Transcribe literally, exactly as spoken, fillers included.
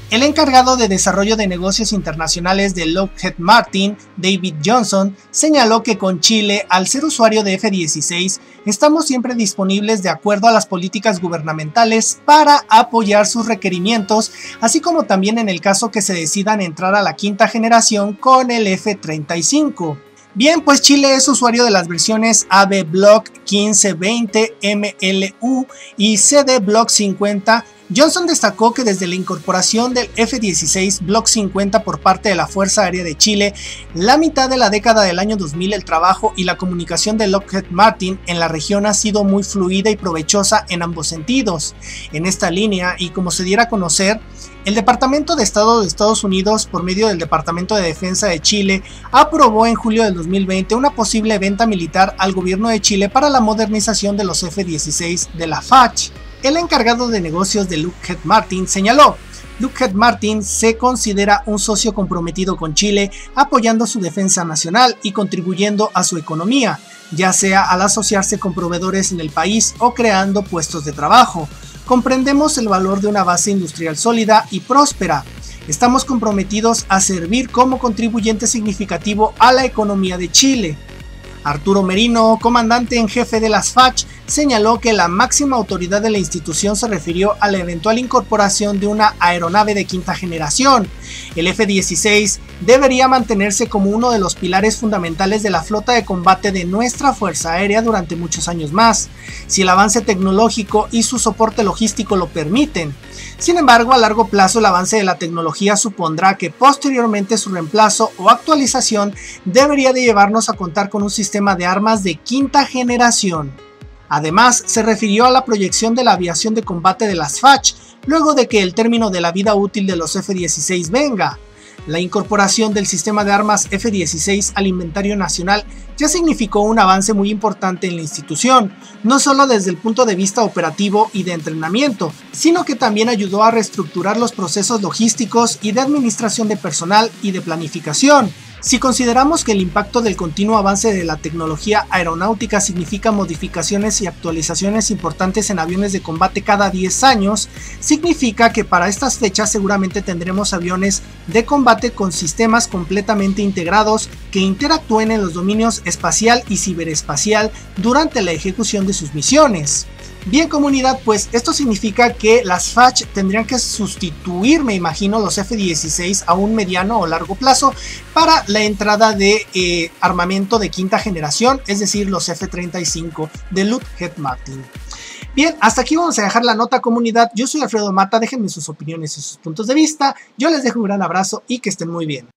El encargado de desarrollo de negocios internacionales de Lockheed Martin, David Johnson, señaló que con Chile, al ser usuario de F dieciséis, estamos siempre disponibles de acuerdo a las políticas gubernamentales para apoyar sus requerimientos, así como también en el caso que se decidan entrar a la quinta generación con el F treinta y cinco. Bien, pues Chile es usuario de las versiones A B Block quince veinte M L U y C D Block cincuenta. Johnson destacó que desde la incorporación del F dieciséis Block cincuenta por parte de la Fuerza Aérea de Chile, la mitad de la década del año dos mil el trabajo y la comunicación de Lockheed Martin en la región ha sido muy fluida y provechosa en ambos sentidos. En esta línea, y como se diera a conocer, el Departamento de Estado de Estados Unidos, por medio del Departamento de Defensa de Chile, aprobó en julio del dos mil veinte una posible venta militar al gobierno de Chile para la modernización de los F dieciséis de la F A C. El encargado de negocios de Lockheed Martin señaló: Lockheed Martin se considera un socio comprometido con Chile, apoyando su defensa nacional y contribuyendo a su economía, ya sea al asociarse con proveedores en el país o creando puestos de trabajo. Comprendemos el valor de una base industrial sólida y próspera. Estamos comprometidos a servir como contribuyente significativo a la economía de Chile. Arturo Merino, comandante en jefe de las F A C, señaló que la máxima autoridad de la institución se refirió a la eventual incorporación de una aeronave de quinta generación. El F dieciséis debería mantenerse como uno de los pilares fundamentales de la flota de combate de nuestra Fuerza Aérea durante muchos años más, si el avance tecnológico y su soporte logístico lo permiten. Sin embargo, a largo plazo el avance de la tecnología supondrá que posteriormente su reemplazo o actualización debería de llevarnos a contar con un sistema de armas de quinta generación. Además, se refirió a la proyección de la aviación de combate de las F A C, luego de que el término de la vida útil de los F dieciséis venga. La incorporación del sistema de armas F dieciséis al inventario nacional ya significó un avance muy importante en la institución, no solo desde el punto de vista operativo y de entrenamiento, sino que también ayudó a reestructurar los procesos logísticos y de administración de personal y de planificación. Si consideramos que el impacto del continuo avance de la tecnología aeronáutica significa modificaciones y actualizaciones importantes en aviones de combate cada diez años, significa que para estas fechas seguramente tendremos aviones de combate con sistemas completamente integrados que interactúen en los dominios espacial y ciberespacial durante la ejecución de sus misiones. Bien, comunidad, pues esto significa que las F A C tendrían que sustituir, me imagino, los F dieciséis a un mediano o largo plazo para la entrada de eh, armamento de quinta generación, es decir, los F treinta y cinco de Lockheed Martin. Bien, hasta aquí vamos a dejar la nota, comunidad. Yo soy Alfredo Mata, déjenme sus opiniones y sus puntos de vista. Yo les dejo un gran abrazo y que estén muy bien.